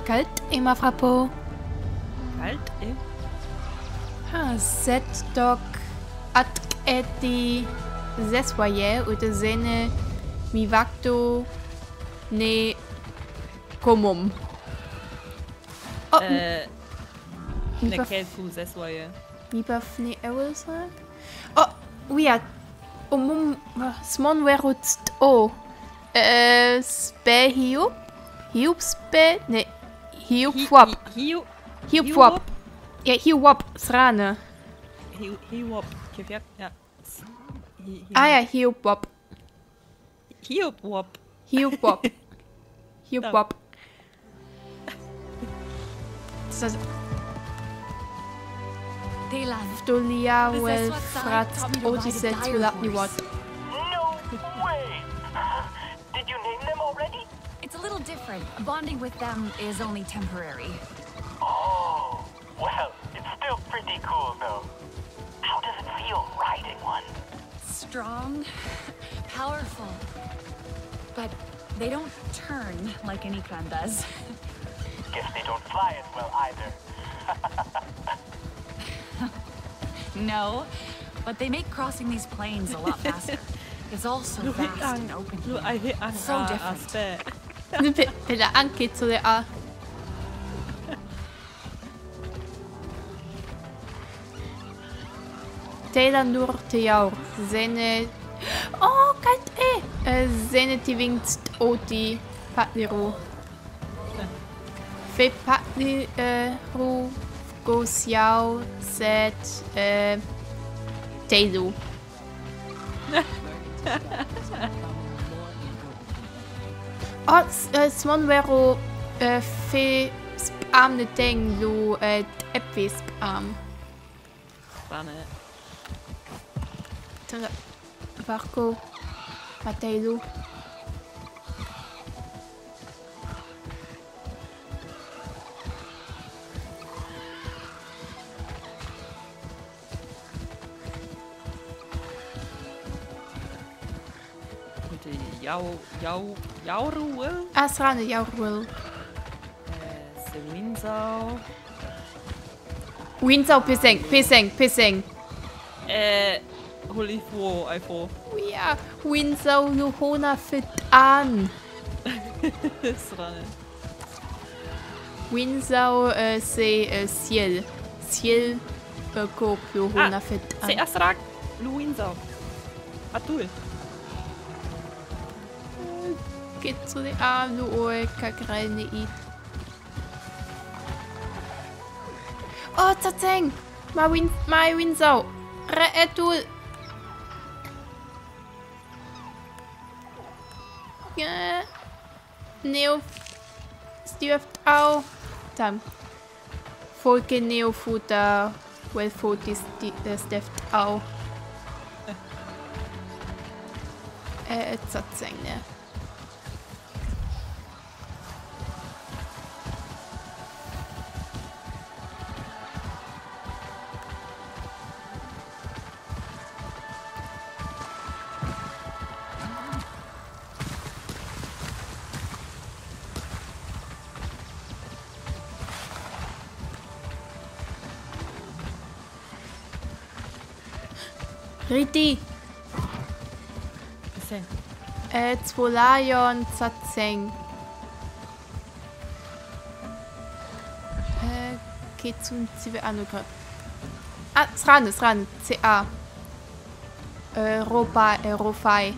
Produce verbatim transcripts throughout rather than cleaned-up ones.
Kalt ima frapo. Kalt, eh? Ha, set dok at eti zeswaye ute zene mi vakto ne komum. Oh, Äh, mi ne pa kelfu zeswaje. mi pa fne ewelsak. Oh, wia. Omum smon werut o. Eh, spe hiup. Hiup spe ne hiup wap. Hiu, Hiup wap. Ja, hiup wap srane. hiu, hiuop. Kefjak, ja. Ah ja, hiup wap. Hiup-wop. Hiup wap. Hiup Ja. wap. Das Dylan, Dolia This wel is what Sonic frat taught me to ride a otiset dire tulapni wat. horse. No way! Did you name them already? It's a little different. Bonding with them is only temporary. Oh, well, it's still pretty cool though. How does it feel riding one? Strong, powerful, but they don't turn like an Ikran does. Guess they don't fly as well either. No, but they make crossing these plains a lot faster. It's all so Du vast hittar and open Du here. är hittar So different. Aspe. Nu pela ankit så det är. Tela nur te jaur. Zene. Oh, kalt e. Zene ti vingt oti patniru. Fe patniru gosiau set eh Teidu. Oh, smon vero eh, fe spam ne ting lu eh, epvi spam. Spanne. Tanga Varko Mateilu. Mit der Jau, Jau, Jauruel. Asrane Jaurul. Äh, Sewinsau. Winsau Pissing, Pissing, Pissing. Äh, Holifo, Eifo. Ja, Winsau Luhona fit an. Sranne. Winsau äh, se äh, Ciel. Ciel äh, Kop Luhona Ah, fit Se an. Asrak, Luinsau. Atul. Geht zu der Arm, du Oe, Kakrene i. Oh, Tatseng! Ma Win, ma Winsau. Re etul. Ja. Neo. Stift au. Tam. Folke Neofuta. Well, Fotis Stift au. Äh, Tatseng, ne? Riti, Bisschen. äh, Zwolajon Zatzeng. Äh, geht zum C W A nur grad. Ah, Sran, ist ran, C A. Äh, Ropa, äh, Rofai.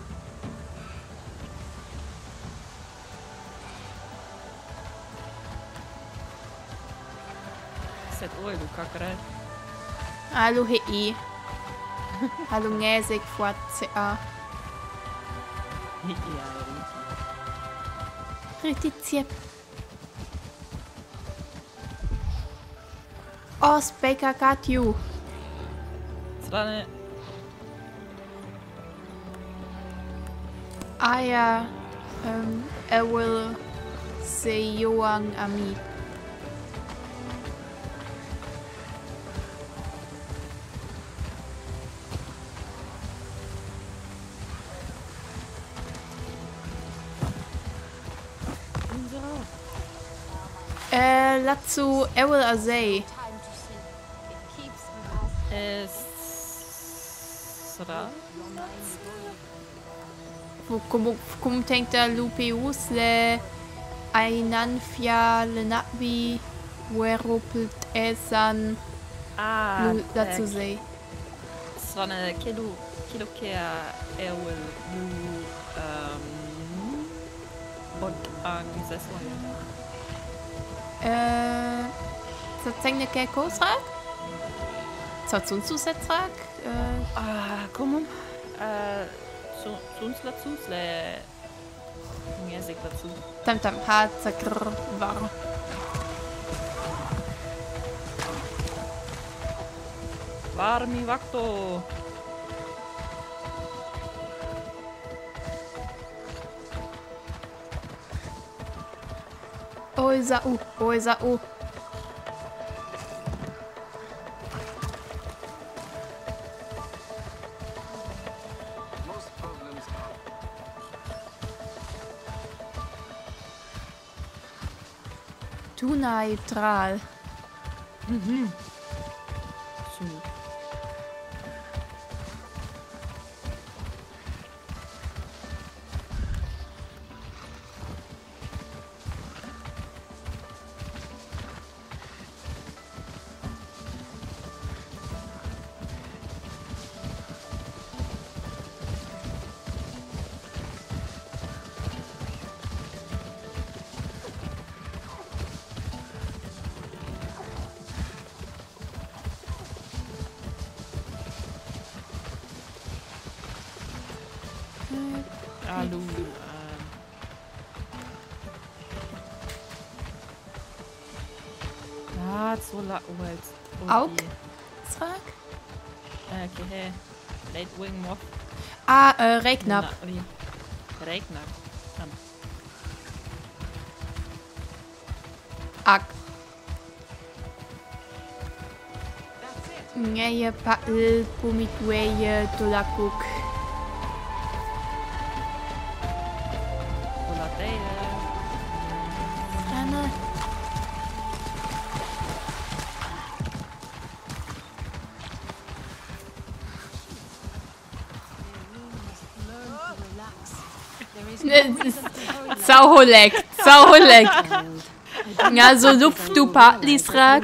Set Oil, du Kackerei. Hallo, Hei. Hallo, Ngäsig, vor C A. Ja, Riti, Ziep. Oh, Spaker got you. Sranne. Ah ja, ähm, er will se Joang Ami. Äh, dazu Errol Azay. Sra? Como, como tenta Lupeus le Ainanfia le Nabi Weropelt Esan Ah, dazu sei. Svanne kilo kilo kea Errol nu um und ang zeswan. Äh, så tænkte jeg kosrak? Så tunsusatrak? Äh, Ah, kom. Eh, så soms dazu le music dazu. tam tam hat sakr var. Varmi vakto. Oj za u, oj za u. Tu neutral. So. Alu. Um. Ah, so la old. Aug? Srak? Okay, hey. Late wing moth. Ah, äh, Regnab. Regner. Um. Ak. Ngaye pael pumikweje tolakuk. Anna. Sauholek, Sauholek. Ja, so luft du Partlisrak.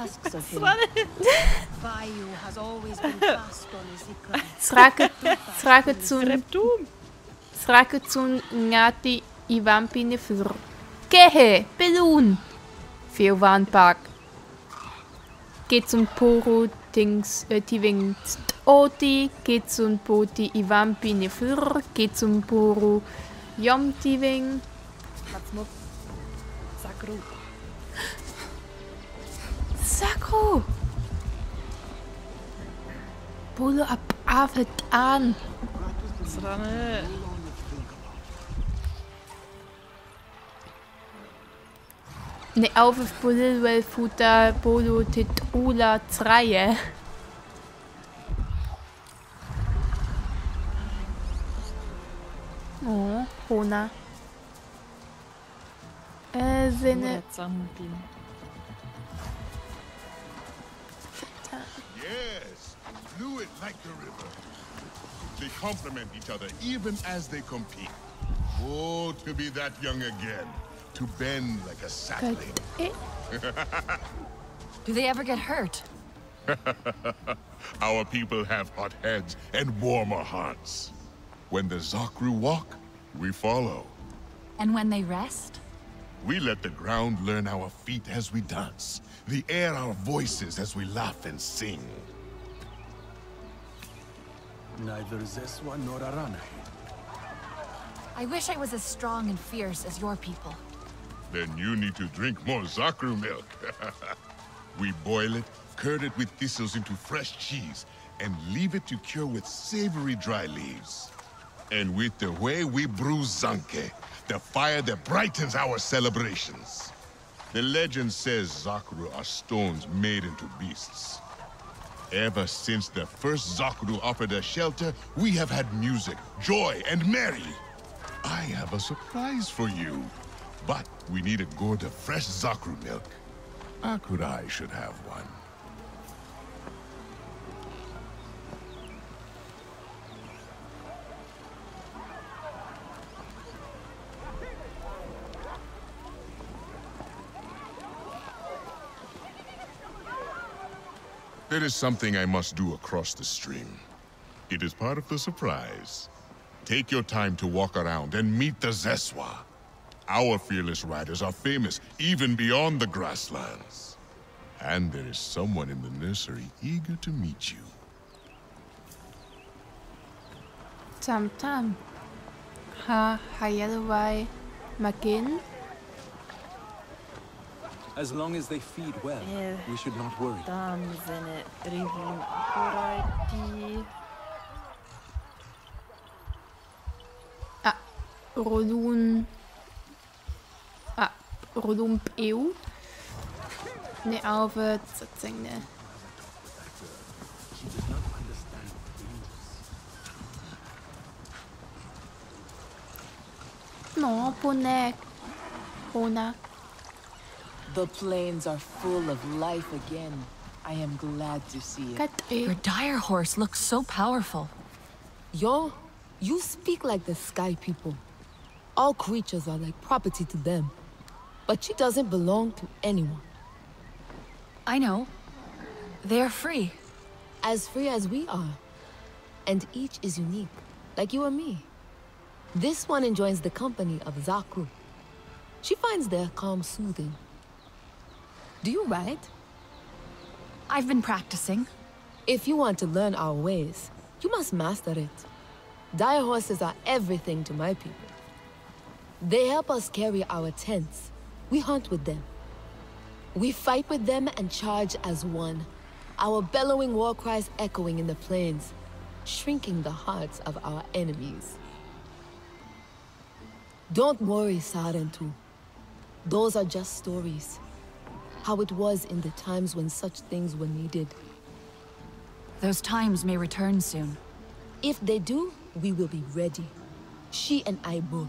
Srake, srake zum, srake zum ngati I vampine fur. Kehe, Belun. Fiovan Park. Geht zum Poro Dings, äh, Tiving Oti, geht zum Poti I vampine fur, geht zum Poro Yom Tiving. Matsmuk. Sakru. Sakro. Polo ab Avet an. Sranne. Ne auf Polo wel futa Polo tit Ula Treie. Oh, Hona. Äh, Sinne. Zampin. Yes, fluid like the river. They complement each other even as they compete. Oh, to be that young again. To bend like a sapling. Eh, Do they ever get hurt? Our people have hot heads and warmer hearts. When the Zakru walk, we follow. And when they rest? We let the ground learn our feet as we dance. The air our voices as we laugh and sing. Neither Zeswa nor Aranahe. I wish I was as strong and fierce as your people. Then you need to drink more Zakru milk. We boil it, curd it with thistles into fresh cheese, and leave it to cure with savory dry leaves. And with the way we brew Zanke, the fire that brightens our celebrations. The legend says Zakru are stones made into beasts. Ever since the first Zakru offered us shelter, we have had music, joy, and merry. I have a surprise for you. But we need a gourd of fresh Zakru milk. Akurai should have one. There is something I must do across the stream. It is part of the surprise. Take your time to walk around and meet the Zeswa. Our fearless riders are famous even beyond the grasslands. And there is someone in the nursery eager to meet you. Tam tam. Ha, Hayalawai Magin. As long as they feed well, Yeah. we should not worry. Dan zijn het Rivun Akurai die... Ah, Rodun. Ah, Rodun Peu. Ne, alve tsatsing ne. She did not understand dangers. No, Ponek. Pona. The plains are full of life again. I am glad to see it. Kat Your e. dire horse looks so powerful. Yo, you speak like the sky people. All creatures are like property to them. But she doesn't belong to anyone. I know. They're free. As free as we are. And each is unique, like you and me. This one enjoys the company of Zakru. She finds their calm soothing. Do you ride? I've been practicing. If you want to learn our ways, you must master it. Dire horses are everything to my people. They help us carry our tents. We hunt with them. We fight with them and charge as one. Our bellowing war cries echoing in the plains, shrinking the hearts of our enemies. Don't worry, Sarentu. Those are just stories. How it was in the times when such things were needed. Those times may return soon. If they do, we will be ready. She and I both.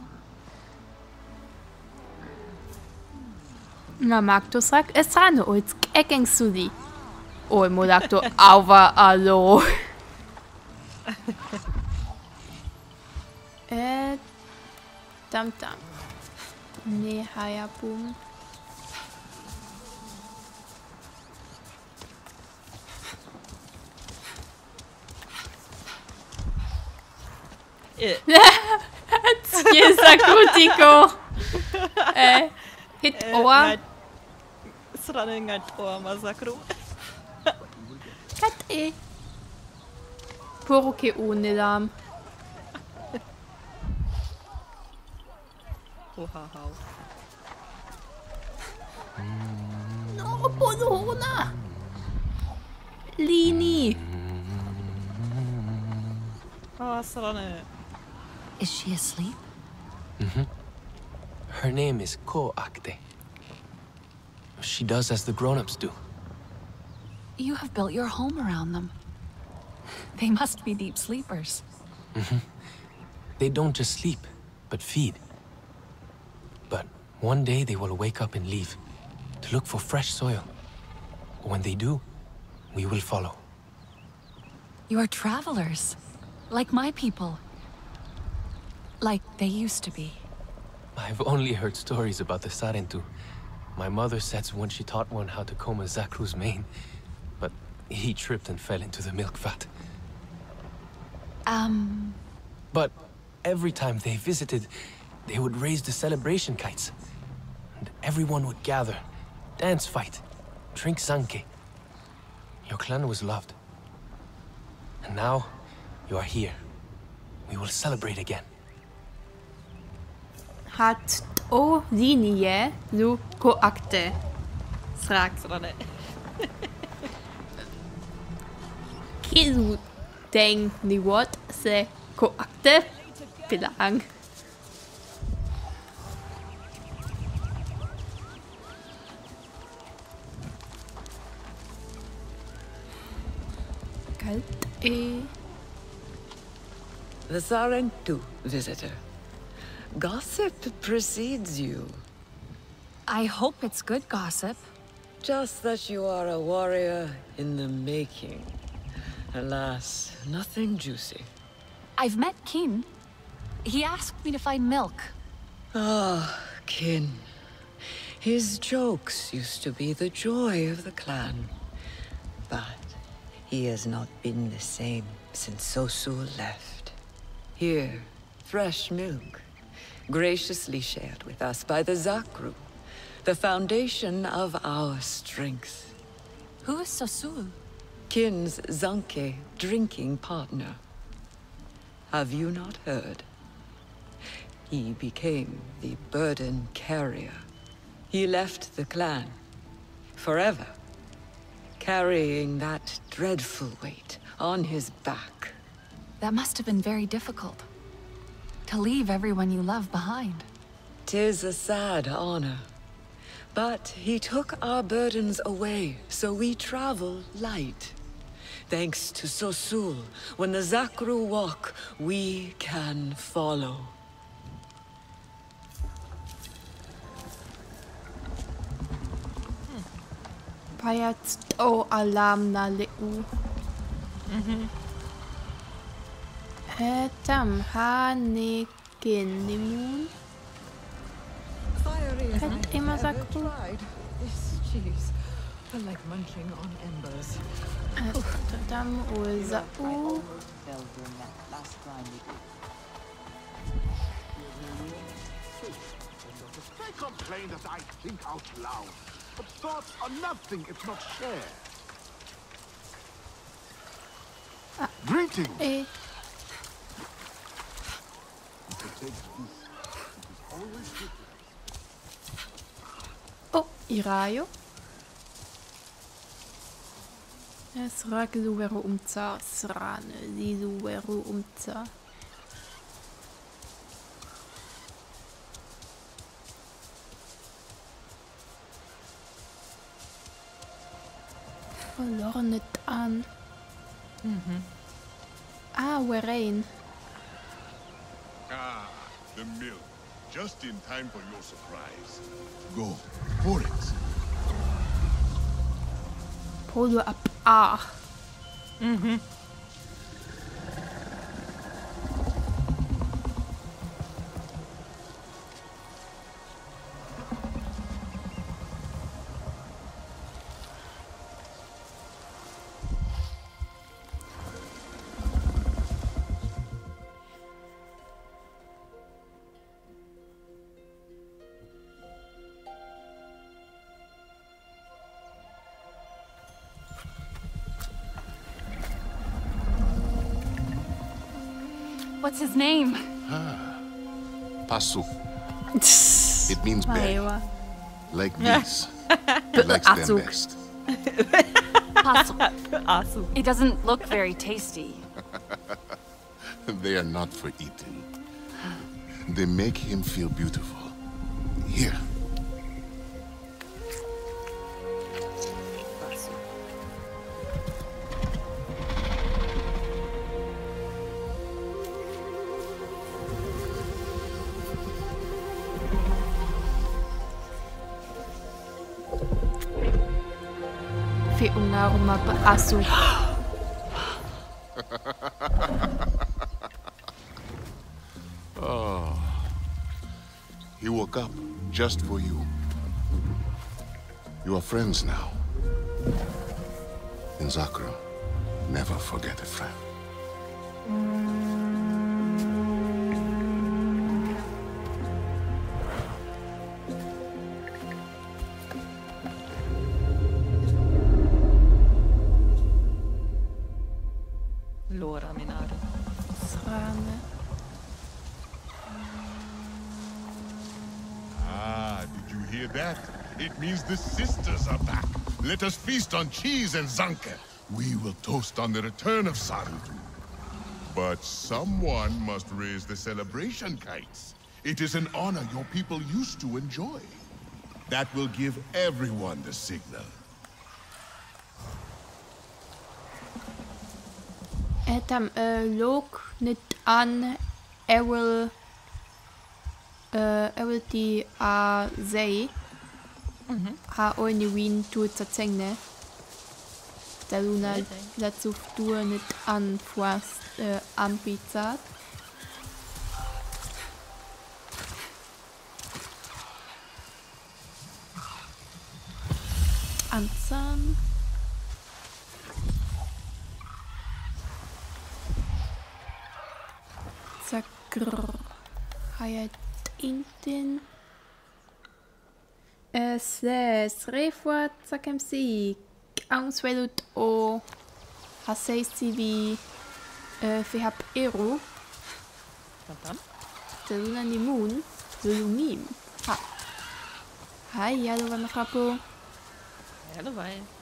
Na, Magto sagt, es rano uits ekeng sudi. Oi, Molakto, auva allo. Eh, tam tam. Ne, hayapum. Eh, Nie zakutiko. Eh, hit eh, oa. ngat- Srane ngat oa Mazakru. Kat e. Puro ke unilam. Ohahau. No, Polona. Lini. Ah, Srane. Is she asleep? Her name is Ko Akte. She does as the grown-ups do. You have built your home around them. They must be deep sleepers. They don't just sleep, but feed. But one day they will wake up and leave, to look for fresh soil. When they do, we will follow. You are travelers, like my people. Like they used to be. I've only heard stories about the Sarentu. My mother said when she taught one how to comb a Zakru's mane, but he tripped and fell into the milk vat. Um, But every time they visited, they would raise the celebration kites. And everyone would gather, dance fight, drink sanke. Your clan was loved. And now, you are here. We will celebrate again. Hat o linie lu koakte. Srak. Srane. Kilu deng ni wat se koakte. Bilang. Kalt e. The Sarentu visitor. Gossip precedes you. I hope it's good gossip. Just that you are a warrior in the making. Alas, nothing juicy. I've met Kin. He asked me to find milk. Ah, Kin. His jokes used to be the joy of the clan. But he has not been the same since Sosul left. Here, fresh milk, graciously shared with us by the Zakru, the foundation of our strength. Who is Sosul? Kin's Zanke drinking partner. Have you not heard? He became the burden carrier. He left the clan, forever, carrying that dreadful weight on his back. That must have been very difficult. To leave everyone you love behind. 'Tis a sad honor. But he took our burdens away, so we travel light. Thanks to Sosul, when the Zakru walk, we can follow. Pajac o alarm na liu. Mhm. Tam Hanekin. Hat immer Zakru. This cheese, like munching on embers. Tam Uzau. They complain that I think out loud, but thoughts are nothing if not shared. Ah. Greetings. Eh. Oh, Irajo. Srake veru umca srane, zizu veru umca. Verloren het aan. Mhm. Ah, Werain. Ah, the milk. Just in time for your surprise. Go, pour it. Polo ab A. Mhm. What's his name? Pasu. It means berry. Maiwa. Like these. He likes them Azuk. best. Pasu. Asu. It doesn't look very tasty. They are not for eating. They make him feel beautiful. Here. Fi unga uma ba asu. Oh. He woke up just for you. You are friends now. In Zakru, never forget a friend. Lora Minari. Srane. Ah, did you hear that? It means the sisters are back. Let us feast on cheese and zanke. We will toast on the return of Saru. But someone must raise the celebration kites. It is an honor your people used to enjoy. That will give everyone the signal. Etam uh, look net aan. Er wil. Uh, er wil die A zij. ha oni win tu tsatsenge. Da luna la zuftur nit an fuas äh, ambizat. Anzan. Zagrr. Hayat intin. Es refua zakem si. Ang swelut o hasei si vi fihap eru. Tam-tam. Teluna ni moon. Lulumim. Ha. Hai, hallo, wat nog rapo? Ja, dat wij.